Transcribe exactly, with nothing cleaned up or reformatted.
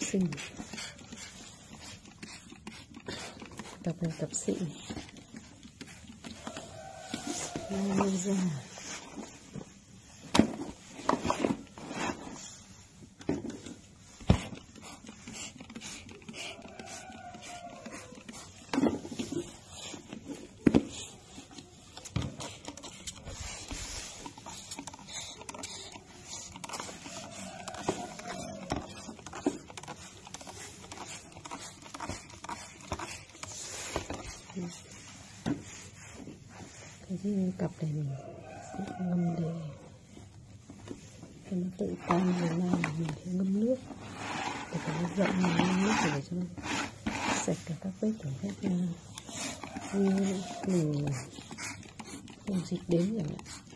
xinh. Cặp này cặp xịn. Đây ra. Cái cặp này mình sẽ ngâm để cho nó tự tan rồi nào mình sẽ ngâm nước để cho nó rộng, mình ngâm nước để cho nó sạch cả các vết của các như mình không dịch đến chẳng hạn.